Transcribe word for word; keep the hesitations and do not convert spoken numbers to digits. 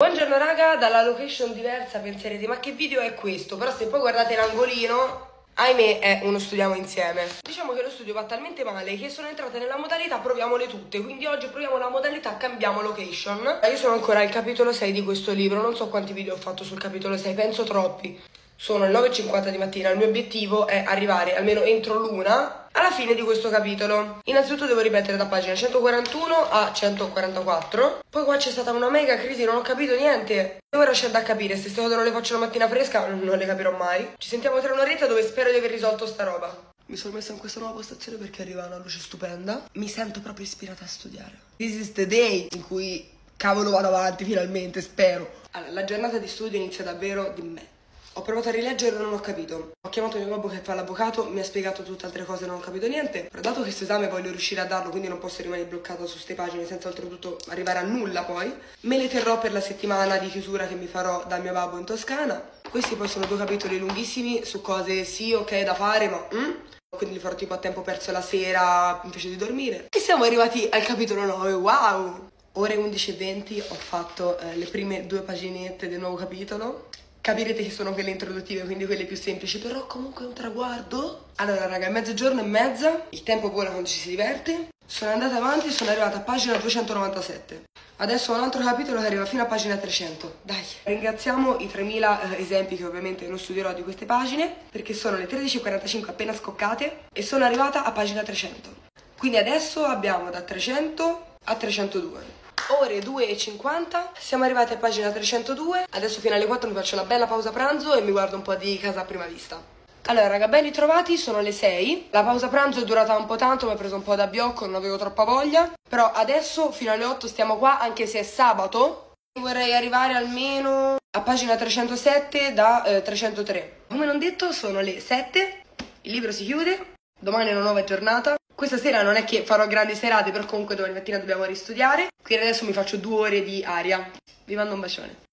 Buongiorno raga, dalla location diversa penserete ma che video è questo? Però se poi guardate l'angolino, ahimè è uno studiamo insieme. Diciamo che lo studio va talmente male che sono entrata nella modalità proviamole tutte. Quindi oggi proviamo la modalità cambiamo location. Io sono ancora al capitolo sei di questo libro, non so quanti video ho fatto sul capitolo sei, penso troppi. Sono le nove e cinquanta di mattina, il mio obiettivo è arrivare almeno entro l'una alla fine di questo capitolo. Innanzitutto devo ripetere da pagina centoquarantuno a centoquarantaquattro. Poi qua c'è stata una mega crisi, non ho capito niente. E ora c'è da capire, se queste cose non le faccio la mattina fresca non le capirò mai. Ci sentiamo tra un'oretta dove spero di aver risolto sta roba. Mi sono messa in questa nuova postazione perché arriva una luce stupenda. Mi sento proprio ispirata a studiare. This is the day in cui cavolo vado avanti finalmente, spero. Allora, la giornata di studio inizia davvero di me. Ho provato a rileggere e non ho capito. Ho chiamato mio babbo che fa l'avvocato, mi ha spiegato tutte altre cose e non ho capito niente. Però dato che questo esame voglio riuscire a darlo, quindi non posso rimanere bloccata su queste pagine senza oltretutto arrivare a nulla poi, me le terrò per la settimana di chiusura che mi farò dal mio babbo in Toscana. Questi poi sono due capitoli lunghissimi su cose sì, ok, da fare, ma... Mm? Quindi li farò tipo a tempo perso la sera invece di dormire. E siamo arrivati al capitolo nove, wow! Ore undici e venti ho fatto eh, le prime due paginette del nuovo capitolo. Capirete che sono quelle introduttive, quindi quelle più semplici, però comunque è un traguardo. Allora raga, è mezzogiorno e mezza, il tempo vola quando ci si diverte. Sono andata avanti e sono arrivata a pagina duecentonovantasette. Adesso ho un altro capitolo che arriva fino a pagina trecento. Dai! Ringraziamo i tremila eh, esempi che ovviamente non studierò di queste pagine, perché sono le tredici e quarantacinque appena scoccate e sono arrivata a pagina trecento. Quindi adesso abbiamo da trecento a trecentodue. Ore due e cinquanta, siamo arrivati a pagina trecentodue. Adesso fino alle quattro mi faccio una bella pausa pranzo e mi guardo un po' di Casa a prima vista. Allora raga, ben ritrovati, sono le sei. La pausa pranzo è durata un po' tanto, mi ha preso un po' da biocco, non avevo troppa voglia. Però adesso fino alle otto stiamo qua, anche se è sabato. Vorrei arrivare almeno a pagina trecentosette da eh, trecentotre. Come non detto, sono le sette, il libro si chiude, domani è una nuova giornata. Questa sera non è che farò grandi serate, però comunque domani mattina dobbiamo ristudiare. Quindi adesso mi faccio due ore di aria. Vi mando un bacione.